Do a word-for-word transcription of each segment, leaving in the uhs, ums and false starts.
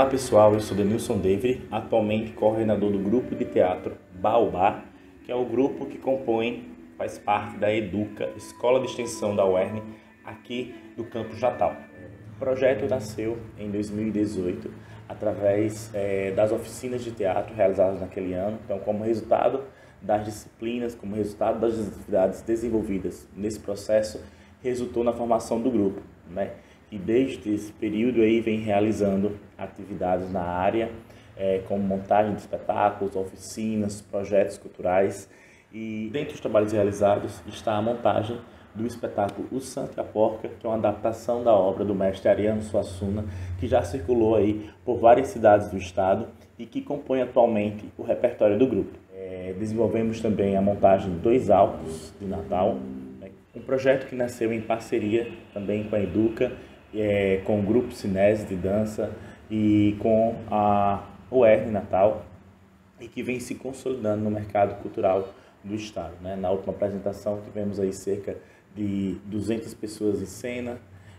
pessoal, eu sou Denilson David, atualmente coordenador do grupo de teatro Baobá, que é o grupo que compõe, faz parte da Educa, Escola de Extensão da U E R N, aqui do campus Natal. O projeto nasceu em dois mil e dezoito, através é, das oficinas de teatro realizadas naquele ano. Então, como resultado das disciplinas, como resultado das atividades desenvolvidas nesse processo, resultou na formação do grupo, né? E desde esse período aí vem realizando atividades na área, é, como montagem de espetáculos, oficinas, projetos culturais. E dentre os trabalhos realizados está a montagem do espetáculo O Santo e a Porca, que é uma adaptação da obra do mestre Ariano Suassuna, que já circulou aí por várias cidades do estado e que compõe atualmente o repertório do grupo. É, desenvolvemos também a montagem de dois álbuns de Natal, né? Um projeto que nasceu em parceria também com a Educa, É, com o grupo Cinese de dança e com a U E R N Natal, e que vem se consolidando no mercado cultural do estado, né? Na última apresentação tivemos aí cerca de duzentas pessoas em cena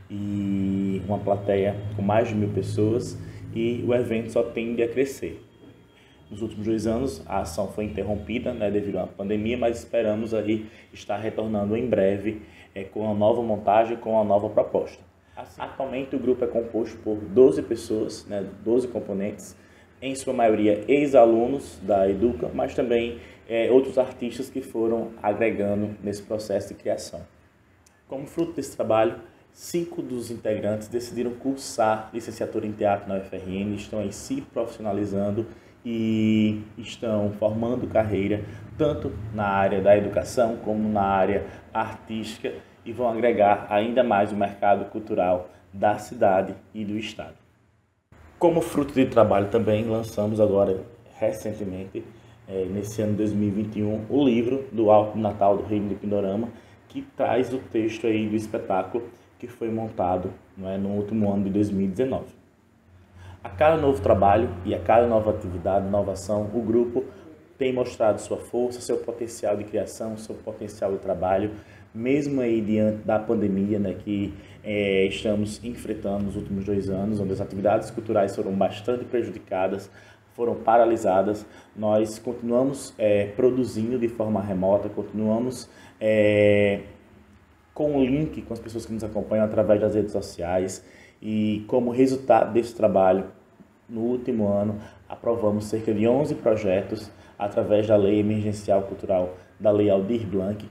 e uma plateia com mais de mil pessoas, e o evento só tende a crescer. Nos últimos dois anos a ação foi interrompida, né, devido à pandemia, mas esperamos aí estar retornando em breve é, com uma nova montagem, com uma nova proposta. Atualmente o grupo é composto por doze pessoas, né, doze componentes, em sua maioria ex-alunos da Educa, mas também é, outros artistas que foram agregando nesse processo de criação. Como fruto desse trabalho, cinco dos integrantes decidiram cursar licenciatura em teatro na U F R N, estão aí se profissionalizando e estão formando carreira tanto na área da educação como na área artística, e vão agregar ainda mais o mercado cultural da cidade e do estado. Como fruto de trabalho também lançamos agora recentemente, é, nesse ano de dois mil e vinte e um, o livro do Alto Natal do Reino de Pindorama, que traz o texto aí do espetáculo que foi montado, não é, no último ano de dois mil e dezenove. A cada novo trabalho e a cada nova atividade, inovação, o grupo tem mostrado sua força, seu potencial de criação, seu potencial de trabalho, mesmo aí diante da pandemia, né, que é, estamos enfrentando nos últimos dois anos, onde as atividades culturais foram bastante prejudicadas, foram paralisadas. Nós continuamos é, produzindo de forma remota, continuamos é, com o link com as pessoas que nos acompanham através das redes sociais, e como resultado desse trabalho, no último ano, aprovamos cerca de onze projetos através da Lei Emergencial Cultural, da Lei Aldir Blanc,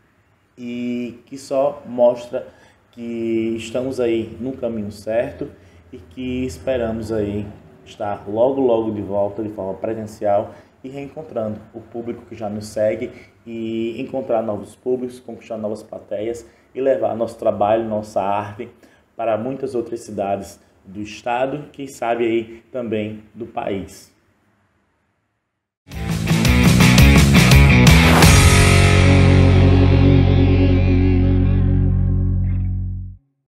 e que só mostra que estamos aí no caminho certo e que esperamos aí estar logo, logo de volta de forma presencial e reencontrando o público que já nos segue, e encontrar novos públicos, conquistar novas plateias e levar nosso trabalho, nossa arte para muitas outras cidades do estado, quem sabe aí também do país.